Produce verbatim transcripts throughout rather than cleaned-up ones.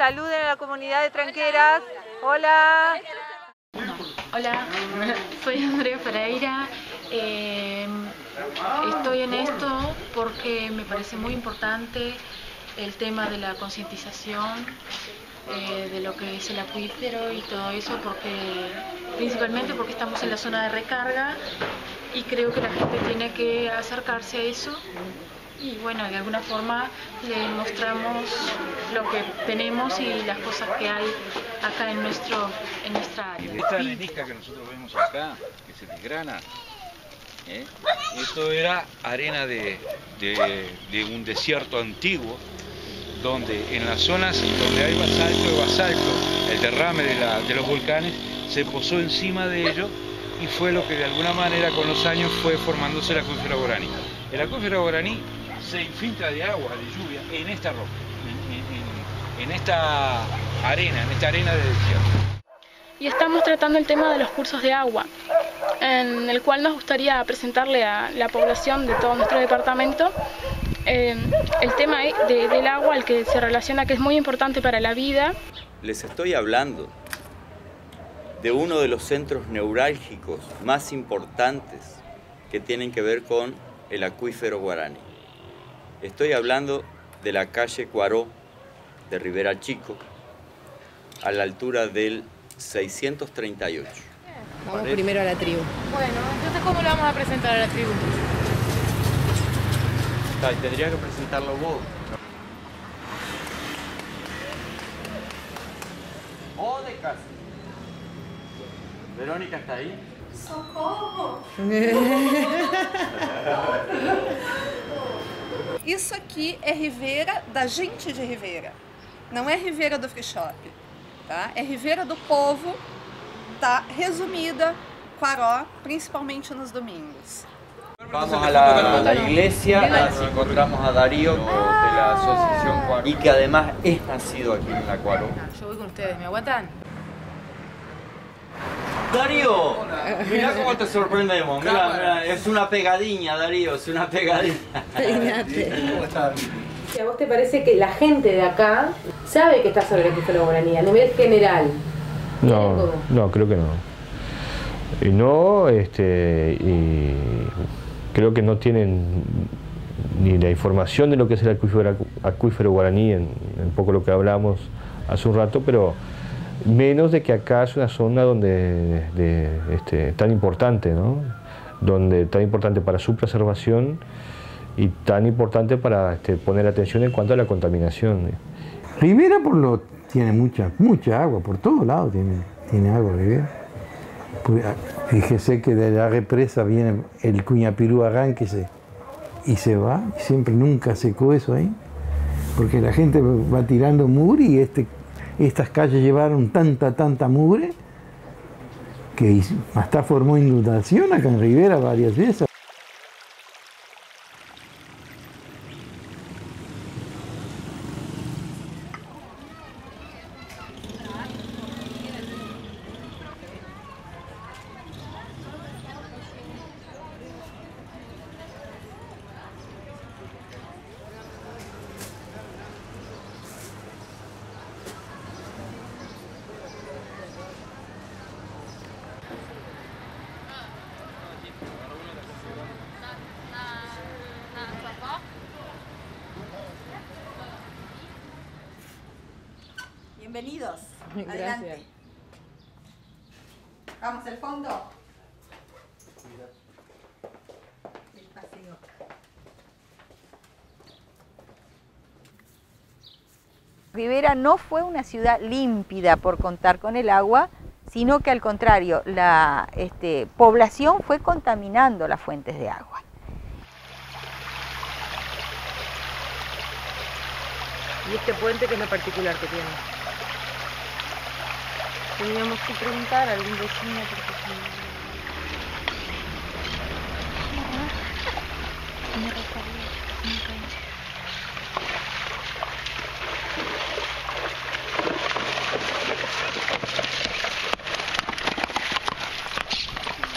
saluden a la comunidad de Tranqueras. Hola. Hola, soy Andrea Pereira. Eh, estoy en esto porque me parece muy importante el tema de la concientización eh, de lo que es el acuífero y todo eso, porque principalmente porque estamos en la zona de recarga y creo que la gente tiene que acercarse a eso. Y bueno, de alguna forma le mostramos lo que tenemos y las cosas que hay acá en, nuestro, en nuestra área. Esta arenisca que nosotros vemos acá, que se desgrana, ¿eh? Esto era arena de, de, de un desierto antiguo, donde en las zonas donde hay basalto de basalto, el derrame de, la, de los volcanes, se posó encima de ello y fue lo que de alguna manera con los años fue formándose el acuífero guaraní. El acuífero guaraní se infiltra de agua, de lluvia, en esta roca, en, en, en esta arena, en esta arena de desierto. Y estamos tratando el tema de los cursos de agua, en el cual nos gustaría presentarle a la población de todo nuestro departamento eh, el tema de, del agua, al que se relaciona, que es muy importante para la vida. Les estoy hablando de uno de los centros neurálgicos más importantes que tienen que ver con el acuífero guaraní. Estoy hablando de la calle Cuaró de Rivera Chico, a la altura del seiscientos treinta y ocho. Vamos primero a la tribu. Bueno, entonces ¿cómo lo vamos a presentar a la tribu? Ay, tendría que presentarlo vos. O de casa. ¿Verónica está ahí? Socorro! Isso aqui é Rivera da gente de Rivera. Não é Rivera do Free Shop, tá? É Rivera do povo, tá? Resumida, Cuaró, principalmente nos domingos. Vamos a la, a la iglesia, nos encontramos a Darío de la asociación Cuaró y que además es nacido aquí en la Cuaró. Yo voy con ustedes, ¿me aguantan? Darío, mirá cómo te sorprendemos, mirá, mirá, es una pegadilla, Darío, es una pegadilla. ¿Cómo estás? ¿A vos te parece que la gente de acá sabe que está sobre el acuífero guaraní a nivel general? No, no, creo que no. Y no, este, y creo que no tienen ni la información de lo que es el acuífero, acuífero guaraní, en, en poco lo que hablamos hace un rato, pero menos de que acá es una zona donde de, este, tan importante, ¿no? Donde tan importante para su preservación y tan importante para este, poner atención en cuanto a la contaminación. Rivera por lo tiene mucha mucha agua, por todos lados tiene, tiene agua Rivera. Fíjese que de la represa viene el Cuñapirú arranque y se va, y siempre nunca secó eso ahí, porque la gente va tirando mugre y este estas calles llevaron tanta, tanta mugre que hasta formó inundación acá en Rivera varias veces. Bienvenidos. Gracias. Adelante. Vamos al fondo. Despacio. Rivera no fue una ciudad límpida por contar con el agua, sino que al contrario, la este, población fue contaminando las fuentes de agua. ¿Y este puente qué es lo particular que tiene? Teníamos que preguntar a algún vecino porque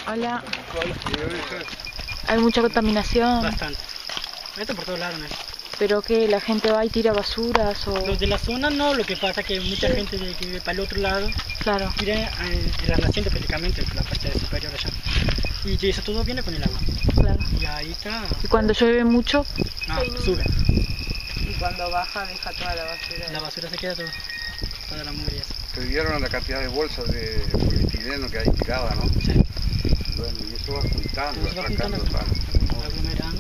Hola. Hay mucha contaminación. Bastante. Esto por todos lados, ¿no? pero que la gente va y tira basuras o... Los de la zona no, lo que pasa es que mucha sí. gente de, que vive para el otro lado claro. tira en, en la naciente prácticamente, la parte superior allá. Y eso todo viene con el agua. Claro. Y ahí está. ¿Y cuando llueve mucho? No, sube. Y cuando baja deja toda la basura. La basura se queda todo, toda la mugre. Se vieron la cantidad de bolsas de poliestireno que hay tirada, ¿no? Sí. Bueno, y eso va juntando, eso va juntando, aglomerando.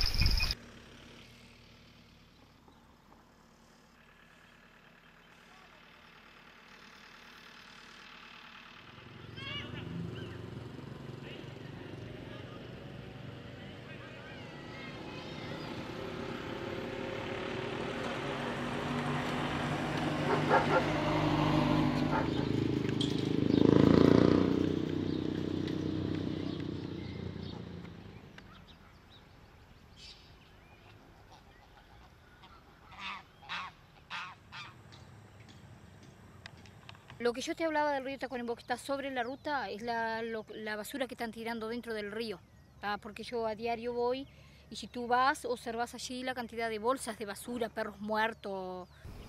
Lo que yo te hablaba del río Tacuarembó, que está sobre la ruta, es la, lo, la basura que están tirando dentro del río. ¿tá? Porque yo a diario voy y si tú vas, observas allí la cantidad de bolsas de basura, perros muertos.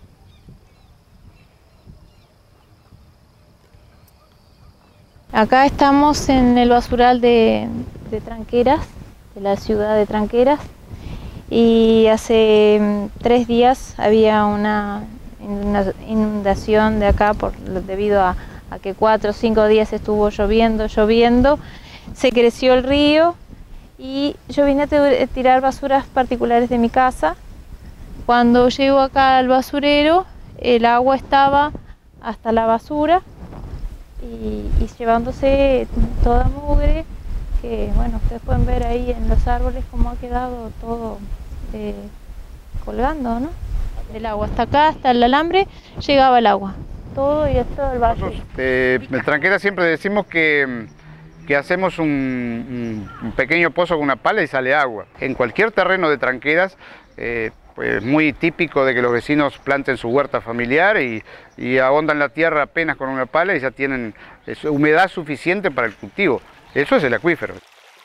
Acá estamos en el basural de, de Tranqueras, de la ciudad de Tranqueras, y hace tres días había una inundación de acá por, debido a, a que cuatro o cinco días estuvo lloviendo, lloviendo, se creció el río y yo vine a tirar basuras particulares de mi casa. Cuando llego acá al basurero, el agua estaba hasta la basura y, y llevándose toda mugre, que bueno, ustedes pueden ver ahí en los árboles cómo ha quedado todo eh, colgando, ¿no? Del agua, hasta acá, hasta el alambre, llegaba el agua, todo y esto del valle. Eh, en Tranqueras siempre decimos que, que hacemos un, un pequeño pozo con una pala y sale agua. En cualquier terreno de Tranqueras, eh, pues muy típico de que los vecinos planten su huerta familiar y, y ahondan la tierra apenas con una pala y ya tienen humedad suficiente para el cultivo. Eso es el acuífero.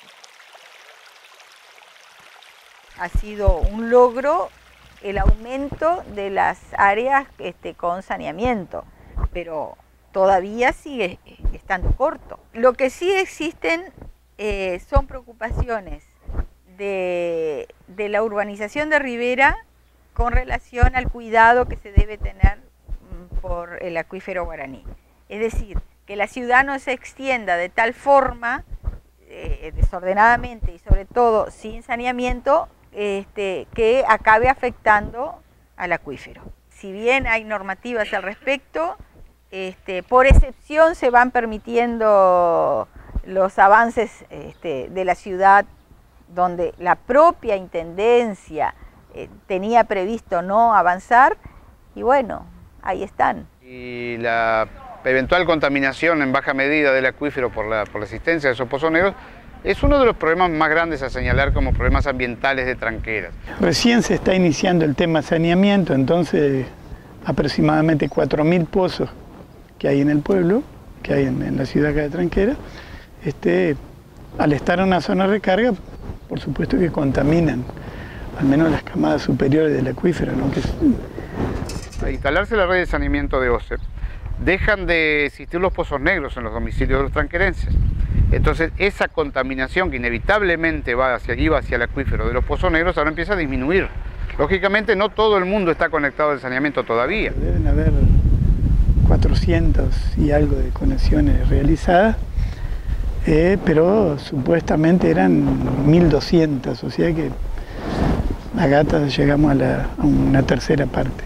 Ha sido un logro el aumento de las áreas este, con saneamiento, pero todavía sigue estando corto. Lo que sí existen eh, son preocupaciones de, de la urbanización de Rivera con relación al cuidado que se debe tener por el acuífero guaraní. Es decir, que la ciudad no se extienda de tal forma, eh, desordenadamente y sobre todo sin saneamiento, Este, que acabe afectando al acuífero. Si bien hay normativas al respecto, este, por excepción se van permitiendo los avances este, de la ciudad donde la propia intendencia eh, tenía previsto no avanzar y bueno, ahí están. Y la eventual contaminación en baja medida del acuífero por la, por la existencia de esos pozoneros es uno de los problemas más grandes a señalar como problemas ambientales de Tranqueras. Recién se está iniciando el tema saneamiento, entonces aproximadamente cuatro mil pozos que hay en el pueblo, que hay en, en la ciudad acá de Tranqueras, este, al estar en una zona de recarga, por supuesto que contaminan, al menos las camadas superiores del acuífero, ¿no? Que es... Al instalarse la red de saneamiento de O C E, dejan de existir los pozos negros en los domicilios de los tranquerenses. Entonces esa contaminación que inevitablemente va hacia allí, va hacia el acuífero de los pozos negros, ahora empieza a disminuir. Lógicamente no todo el mundo está conectado al saneamiento todavía. Deben haber cuatrocientas y algo de conexiones realizadas, eh, pero supuestamente eran mil doscientas, o sea que a gatas llegamos a, la, a una tercera parte.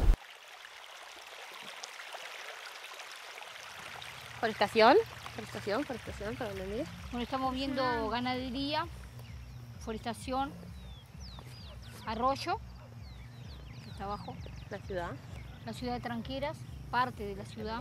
Forestación. Forestación, forestación, para donde mire. Bueno, estamos viendo ganadería, forestación, arroyo, que está abajo. La ciudad. La ciudad de Tranqueras, parte de la ciudad.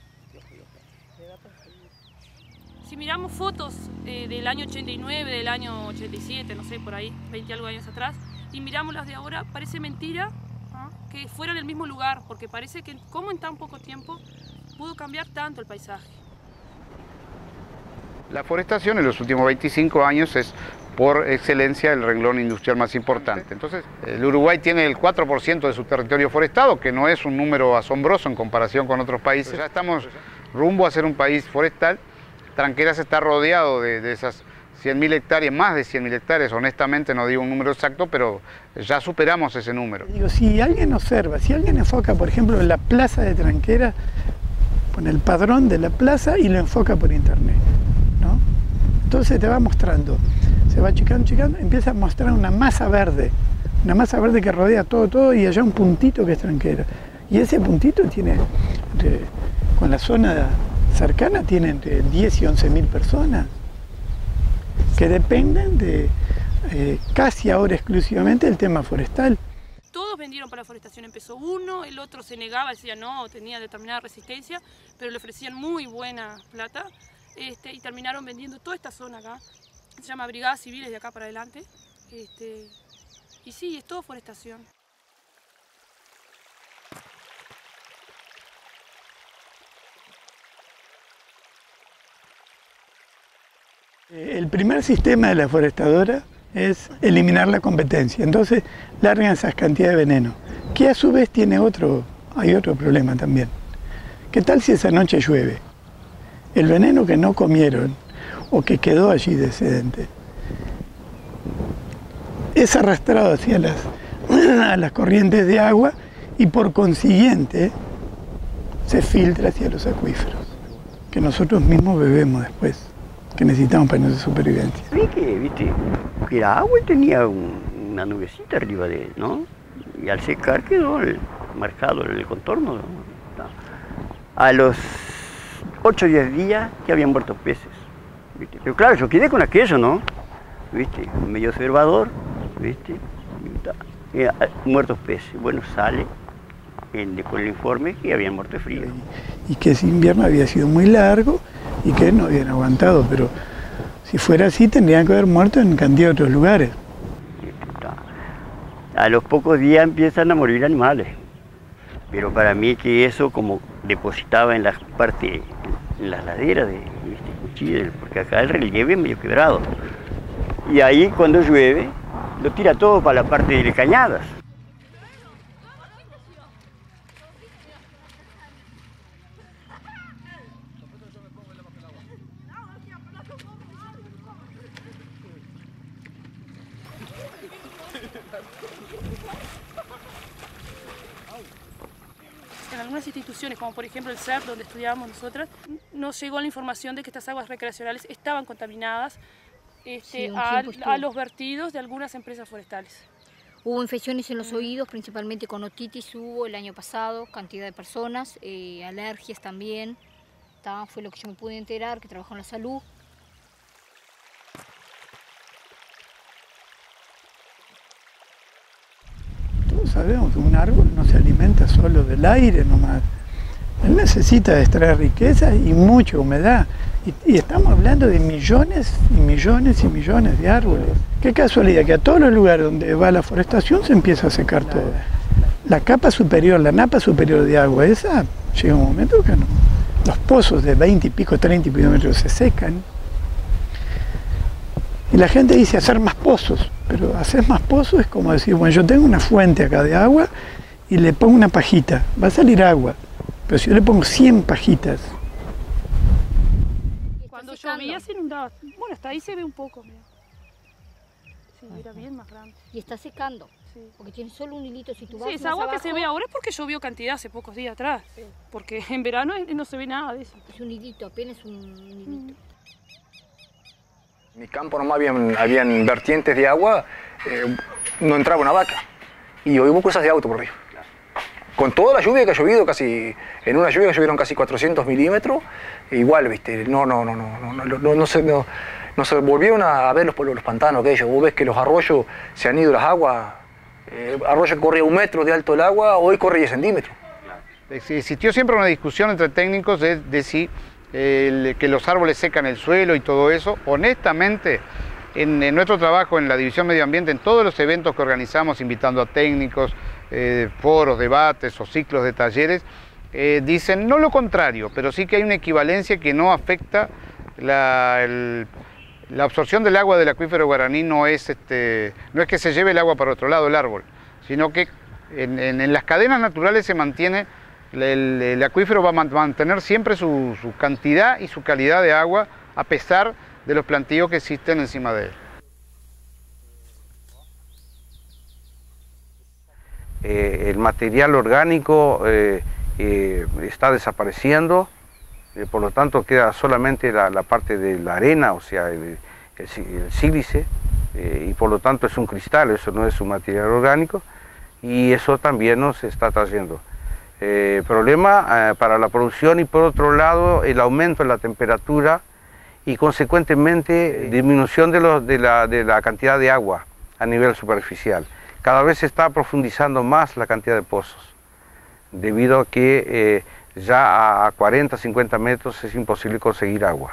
Si miramos fotos eh, del año ochenta y nueve, del año ochenta y siete, no sé, por ahí, veinte algo años atrás, y miramos las de ahora, parece mentira ¿ah? que fueran el mismo lugar, porque parece que como en tan poco tiempo pudo cambiar tanto el paisaje. La forestación en los últimos veinticinco años es por excelencia el renglón industrial más importante. Entonces, el Uruguay tiene el cuatro por ciento de su territorio forestado, que no es un número asombroso en comparación con otros países. Ya estamos rumbo a ser un país forestal. Tranqueras está rodeado de, de esas cien mil hectáreas, más de cien mil hectáreas, honestamente no digo un número exacto, pero ya superamos ese número. Digo, si alguien observa, si alguien enfoca, por ejemplo, en la plaza de Tranqueras, pone el padrón de la plaza y lo enfoca por internet, ¿no? Entonces te va mostrando, se va achicando, achicando, empieza a mostrar una masa verde, una masa verde que rodea todo, todo, y allá un puntito que es Tranqueras. Y ese puntito tiene, entre, con la zona cercana, tiene entre diez y once mil personas, que dependen de eh, casi ahora exclusivamente del tema forestal. Todos vendieron para la forestación, empezó uno, el otro se negaba, decía no, tenía determinada resistencia, pero le ofrecían muy buena plata este, y terminaron vendiendo toda esta zona acá, se llama Brigadas Civiles de acá para adelante, este, y sí, es todo forestación. El primer sistema de la forestadora es eliminar la competencia, entonces largan esas cantidades de veneno, que a su vez tiene otro, hay otro problema también. ¿Qué tal si esa noche llueve? El veneno que no comieron o que quedó allí de excedente es arrastrado hacia las, a las corrientes de agua y por consiguiente se filtra hacia los acuíferos, que nosotros mismos bebemos después, que necesitamos para nuestra supervivencia. Vi que, viste, que era agua y tenía un, una nubecita arriba de él, ¿no? Y al secar quedó el, marcado el contorno, ¿no? A los ocho o diez días ya habían muerto peces, ¿viste? Pero claro, yo quedé con aquello, ¿no? ¿Viste? Medio observador, ¿viste? Y, y, muertos peces. Bueno, sale el, con el informe que habían muerto de frío. Y que ese invierno había sido muy largo y que no habían aguantado, pero si fuera así tendrían que haber muerto en cantidad de otros lugares. A los pocos días empiezan a morir animales, pero para mí que eso como depositaba en la parte, en las laderas de este Cuchilla, porque acá el relieve es medio quebrado, y ahí cuando llueve lo tira todo para la parte de cañadas. En algunas instituciones, como por ejemplo el C E R, donde estudiábamos nosotras, nos llegó la información de que estas aguas recreacionales estaban contaminadas este, sí, a, a los vertidos de algunas empresas forestales. Hubo infecciones en los oídos, principalmente con otitis hubo el año pasado, cantidad de personas, eh, alergias también, ¿tá? Fue lo que yo me pude enterar, que trabajó en la salud. Todos sabemos que un árbol no se alimenta solo del aire nomás. Él necesita extraer riqueza y mucha humedad. Y, y estamos hablando de millones y millones y millones de árboles. Qué casualidad que a todos los lugares donde va la forestación se empieza a secar todo. La capa superior, la napa superior de agua, esa llega un momento que no. Los pozos de veinte y pico, treinta y pico metros se secan. Y la gente dice hacer más pozos, pero hacer más pozos es como decir, bueno, yo tengo una fuente acá de agua y le pongo una pajita, va a salir agua. Pero si yo le pongo cien pajitas. Cuando llovía se inundaba. Bueno, hasta ahí se ve un poco, mira. Sí, era bien más grande. Y está secando, sí. Porque tiene solo un hilito. Si tú vas sí, esa agua abajo, que se ve ahora es porque llovió cantidad hace pocos días atrás. Sí. Porque en verano no se ve nada de eso. Es un hilito, apenas un hilito. Mm. En mi campo nomás habían, habían vertientes de agua, eh, no entraba una vaca. Y hoy hubo cosas de auto por arriba. Con toda la lluvia que ha llovido, casi, en una lluvia que llovieron casi cuatrocientos milímetros, igual, viste, no, no, no, no, no, no, no, no, se, no, no se volvieron a ver los, los pantanos aquellos. Vos ves que los arroyos se han ido las aguas, eh, arroyo que corría un metro de alto el agua, hoy corre diez centímetros. Existió siempre una discusión entre técnicos de, de si eh, que los árboles secan el suelo y todo eso. Honestamente, en, en nuestro trabajo en la División Medio Ambiente, en todos los eventos que organizamos, invitando a técnicos, Eh, foros, debates o ciclos de talleres, eh, dicen no lo contrario, pero sí que hay una equivalencia que no afecta la, el, La absorción del agua del acuífero guaraní no es, este, no es que se lleve el agua para otro lado del árbol, sino que en, en, en las cadenas naturales se mantiene, el, el, el acuífero va a mantener siempre su, su cantidad y su calidad de agua a pesar de los plantíos que existen encima de él. Eh, el material orgánico eh, eh, está desapareciendo, eh, por lo tanto queda solamente la, la parte de la arena, o sea, el, el, el sílice, eh, y por lo tanto es un cristal, eso no es un material orgánico, y eso también nos está trayendo eh, problema eh, para la producción, y por otro lado el aumento en la temperatura y consecuentemente disminución de, los, de, la, de la cantidad de agua a nivel superficial. Cada vez se está profundizando más la cantidad de pozos, debido a que eh, ya a cuarenta, cincuenta metros es imposible conseguir agua.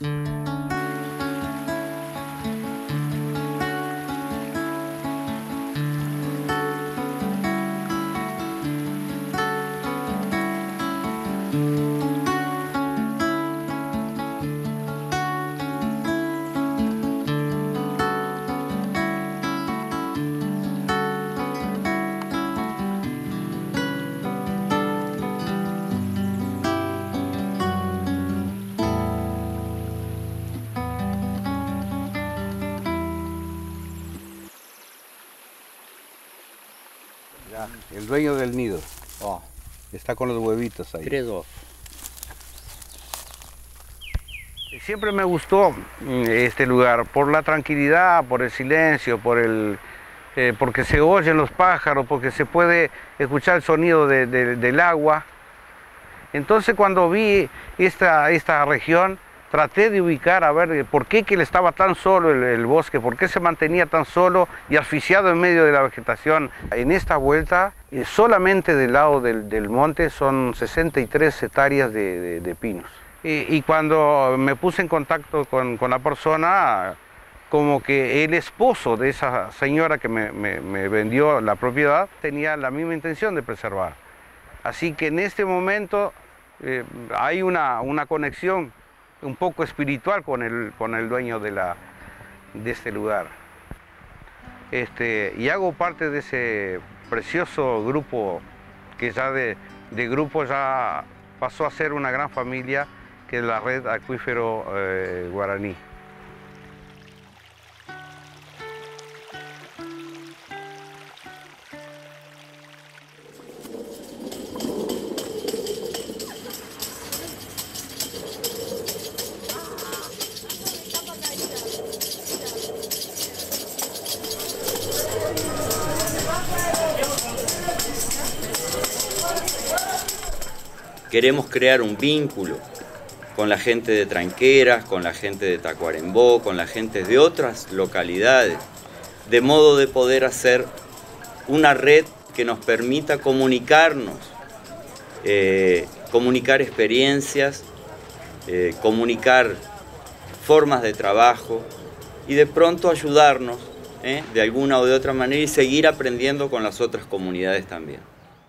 El dueño del nido, oh, está con los huevitos ahí. Tres, dos. Siempre me gustó este lugar por la tranquilidad, por el silencio, por el, eh, porque se oyen los pájaros, porque se puede escuchar el sonido de, de, del agua. Entonces cuando vi esta, esta región, traté de ubicar a ver por qué que le estaba tan solo el, el bosque, por qué se mantenía tan solo y asfixiado en medio de la vegetación. En esta vuelta, eh, solamente del lado del, del monte son sesenta y tres hectáreas de, de, de pinos. Y, y cuando me puse en contacto con, con la persona, como que el esposo de esa señora que me, me, me vendió la propiedad tenía la misma intención de preservar. Así que en este momento eh, hay una, una conexión un poco espiritual con el, con el dueño de, la, de este lugar. Este, y hago parte de ese precioso grupo que ya de, de grupo ya pasó a ser una gran familia, que es la red Acuífero eh, Guaraní. Queremos crear un vínculo con la gente de Tranqueras, con la gente de Tacuarembó, con la gente de otras localidades, de modo de poder hacer una red que nos permita comunicarnos, eh, comunicar experiencias, eh, comunicar formas de trabajo y de pronto ayudarnos eh, de alguna o de otra manera y seguir aprendiendo con las otras comunidades también.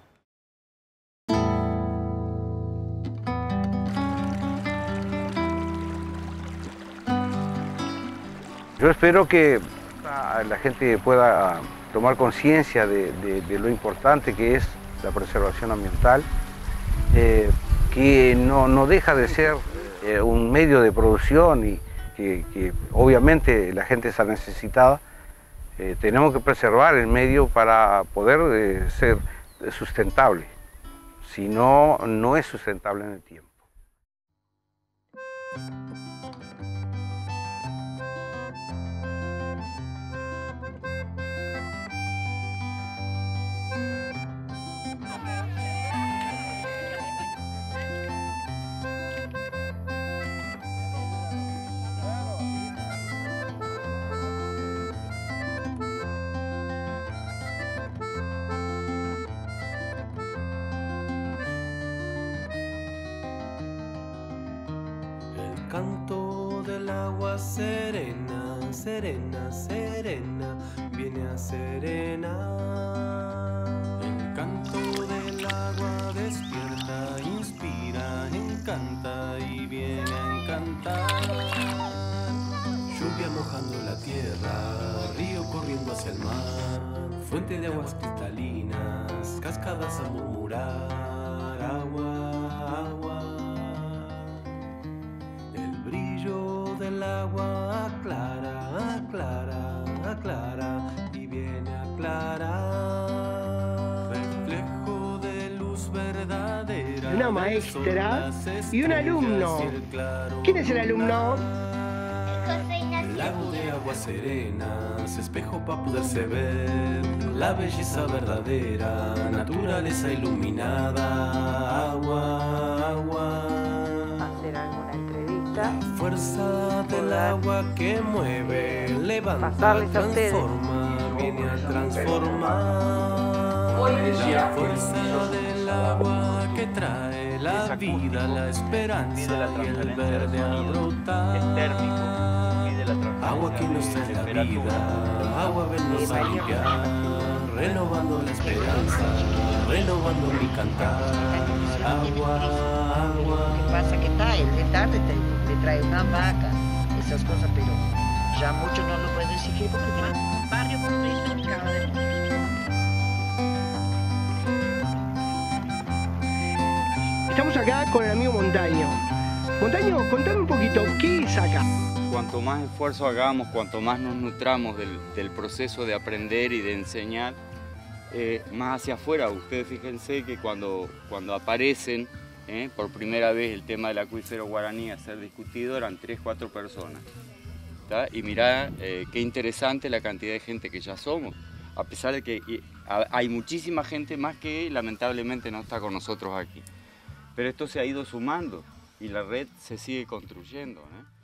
Yo espero que la gente pueda tomar conciencia de, de, de lo importante que es la preservación ambiental, eh, que no, no deja de ser eh, un medio de producción y que, que obviamente la gente está necesitada. Eh, tenemos que preservar el medio para poder eh, ser sustentable, si no, no es sustentable en el tiempo. Canto del agua serena, serena, serena, viene a serenar. El canto del agua despierta, inspira, encanta y viene a encantar. fuente de aguas cristalinas, cascadas a murmurar, agua, agua. El brillo del agua aclara, aclara, aclara y viene a aclarar. Reflejo de luz verdadera. Una maestra y un alumno. ¿Quién es el alumno? Lago de aguas serenas, espejo para poderse ver, la belleza verdadera, naturaleza iluminada, agua, agua. Hacer alguna entrevista. La fuerza del agua que mueve, levanta, transforma, viene a transformar. La fuerza del agua que trae la vida, la esperanza y el verde a brotar. Agua que nos trae la vida, agua vennos a limpiar, renovando la esperanza, renovando mi cantar. Agua, agua. Lo que pasa que está, el de tarde te, te trae una vaca, esas cosas, pero ya mucho no lo puedo exigir porque tiene un barrio completo en cada de nosotros. Estamos acá con el amigo Montaño. Montaño, contame un poquito, ¿qué es acá? Cuanto más esfuerzo hagamos, cuanto más nos nutramos del, del proceso de aprender y de enseñar, eh, más hacia afuera. Ustedes fíjense que cuando, cuando aparecen eh, por primera vez el tema del acuífero guaraní a ser discutido, eran tres, cuatro personas. ¿Tá? Y mirá eh, qué interesante la cantidad de gente que ya somos, a pesar de que y, a, hay muchísima gente más que lamentablemente no está con nosotros aquí. Pero esto se ha ido sumando y la red se sigue construyendo, ¿no?